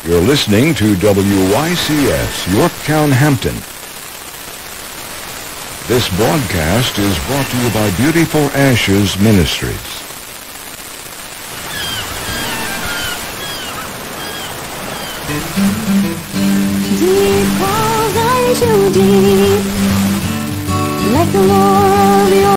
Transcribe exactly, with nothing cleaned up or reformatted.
You're listening to W Y C S Yorktown, Hampton. This broadcast is brought to you by Beauty for Ashes Ministries. Deep calls unto deep, like the roar of your